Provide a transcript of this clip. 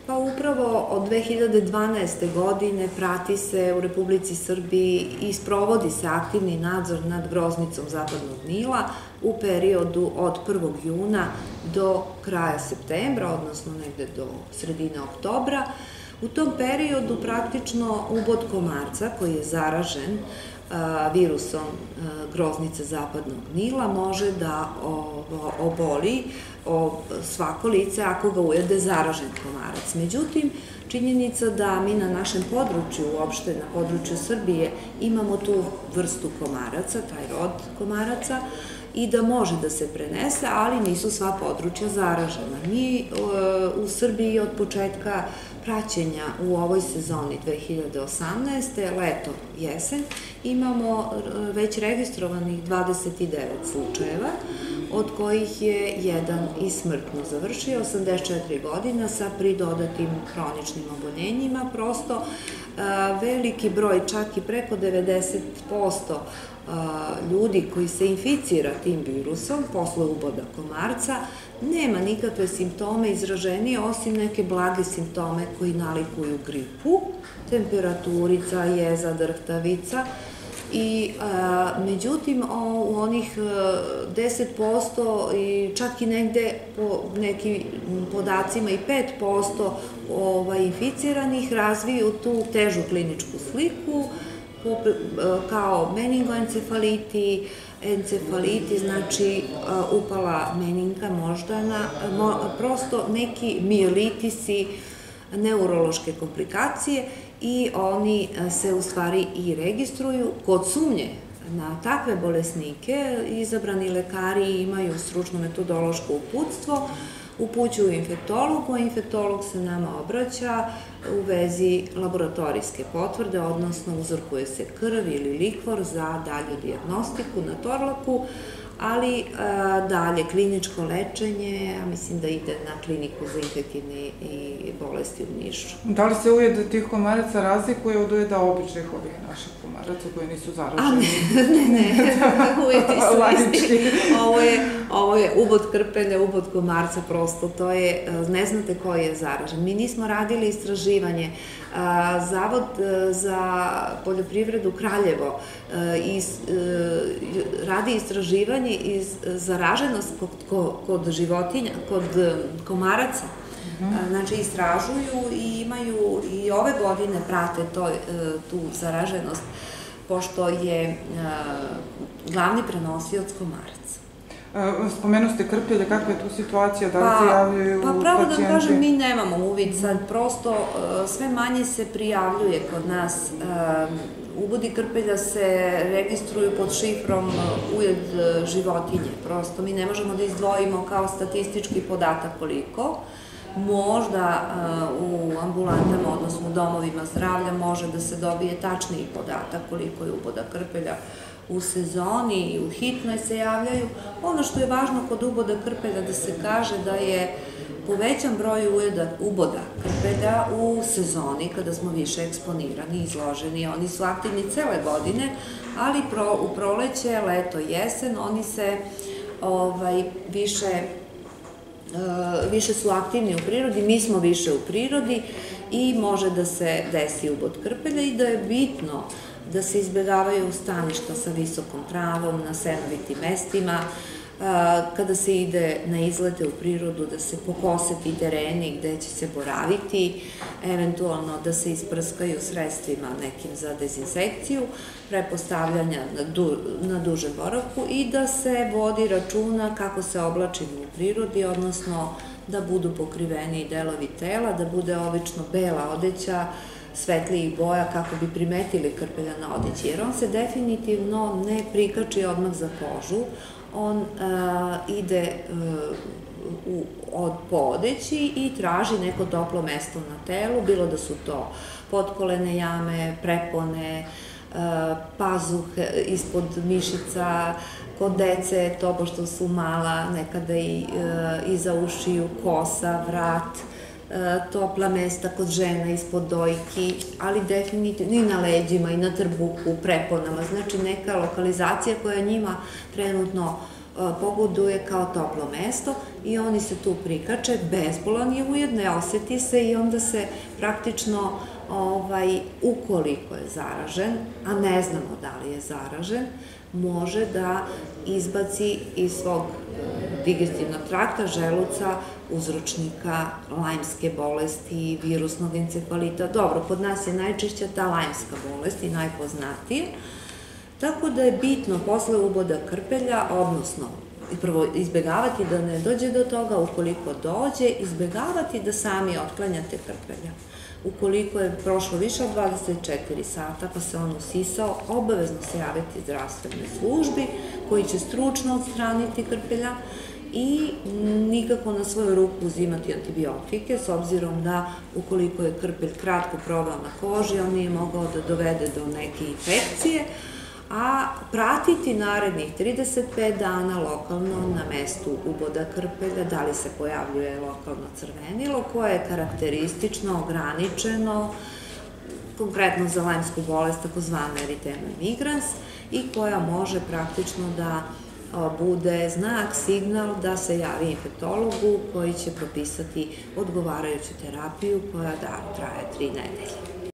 Pa upravo od 2012. godine prati se u Republici Srbiji i sprovodi se aktivni nadzor nad groznicom Zapadnog Nila u periodu od 1. juna do kraja septembra, odnosno negde do sredine oktobra. U tom periodu praktično ubod komarca koji je zaražen virusom groznice Zapadnog Nila može da oboli svako lice ako ga ujede zaražen komarac. Međutim, činjenica da mi na našem području, uopšte na području Srbije, imamo tu vrstu komaraca, taj rod komaraca, i da može da se prenese, ali nisu sva područja zaražena. Mi u Srbiji od početka praćenja u ovoj sezoni 2018. leto, jesen, imamo već registrovanih 29 slučajeva, od kojih je jedan i smrtno završio, 84 godina sa pridodatim hroničnim oboljenjima. Prosto veliki broj, čak i preko 90% ljudi koji se inficira tim virusom posle uboda komarca nema nikakve simptome izraženije osim neke blage simptome koji nalikuju gripu, temperaturica, jeza, drhtavica. Međutim, u onih 10% i čak i negde po nekim podacima i 5% inficiranih razviju tu težu kliničku sliku, kao meningoencefaliti, encefaliti, znači upala meninga moždana, prosto neki mijelitisi, neurološke komplikacije, i oni se u stvari i registruju. Kod sumnje na takve bolesnike izabrani lekari imaju stručno metodološko uputstvo, upućuju infektologu, a infektolog se nama obraća u vezi laboratorijske potvrde, odnosno uzorkuje se krv ili likvor za dalju dijagnostiku na Torlaku, ali dalje kliničko lečenje, ja mislim da ide na kliniku za infektivne bolesti u Nišu. Da li se ujed tih komaraca razlikuje od ujeda običnih ovih naših komaraca koji nisu zaraženi? Ne, ujedi su isti. Ovo je ubod krpelja, ubod komarca, prosto to je, ne znate koji je zaražen. Mi nismo radili istraživanje. Zavod za poljoprivredu Kraljevo radi istraživanje iz zaraženost kod životinja, kod komaraca. Znači, istražuju i imaju i ove godine prate tu zaraženost, pošto je glavni prenosioc komarac. Spomenu ste krpelje, kakva je tu situacija, da li se javljaju pacijenti? Pa pravo da kažem, mi nemamo uvid sad, prosto sve manje se prijavljuje kod nas. Ubodi krpelja se registruju pod šifrom ujed životinje, prosto mi ne možemo da izdvojimo kao statistički podatak koliko. Možda u ambulantama, odnosno u domovima zdravlja, može da se dobije tačniji podatak koliko je uboda krpelja u sezoni i u hitnoj se javljaju. Ono što je važno kod uboda krpelja da se kaže da je povećan broj uboda krpelja u sezoni, kada smo više eksponirani, izloženi. Oni su aktivni cele godine, ali u proleće, leto, jesen, oni se više su aktivni u prirodi, mi smo više u prirodi i može da se desi ubod krpelja i da je bitno da se izbjegavaju staništa sa visokom travom, na senovitim mestima, kada se ide na izlete u prirodu, da se pokose ti tereni gde će se boraviti, eventualno da se isprskaju sredstvima nekim za dezinsekciju, prepostavljanja na dužem boravku i da se vodi računa kako se oblačimo u prirodi, odnosno da budu pokriveni delovi tela, da bude obično bela odeća, svetlijih boja kako bi primetili krpelja na odeći, jer on se definitivno ne prikači odmah za kožu, on ide po odeći i traži neko toplo mesto na telu, bilo da su to potkolene jame, prepone, pazuhe ispod mišica, kod dece to pošto su mala, nekada i iza ušiju, kosa, vrat, topla mesta kod žena ispod dojki, ali definitivno i na leđima, i na trbuhu, preponama, znači neka lokalizacija koja njima trenutno pogoduje kao toplo mesto i oni se tu prikače, bezbolan je ujedno, ne oseti se i onda se praktično ukoliko je zaražen, a ne znamo da li je zaražen, može da izbaci iz svog digestivnog trakta, želuca, uzročnika lajmske bolesti, virusnog encefalita. Dobro, kod nas je najčešća ta lajmska bolest i najpoznatija, tako da je bitno posle uboda krpelja, odnosno prvo izbegavati da ne dođe do toga, ukoliko dođe, izbegavati da sami otklanjate krpelja. Ukoliko je prošlo više od 24 sata pa se on usisao, obavezno se javiti zdravstvenoj službi koji će stručno odstraniti krpelja i nikako na svoju ruku uzimati antibiotike, s obzirom da ukoliko je krpelj kratko proveo na koži, on nije mogao da dovede do neke infekcije, a pratiti narednih 35 dana lokalno na mestu uboda krpelja, da li se pojavljuje lokalno crvenilo koje je karakteristično, ograničeno, konkretno za lajmsku bolest, takozvana eritema migrans, i koja može praktično da bude znak, signal da se javi infektologu koji će propisati odgovarajuću terapiju koja traje 3 nedelje.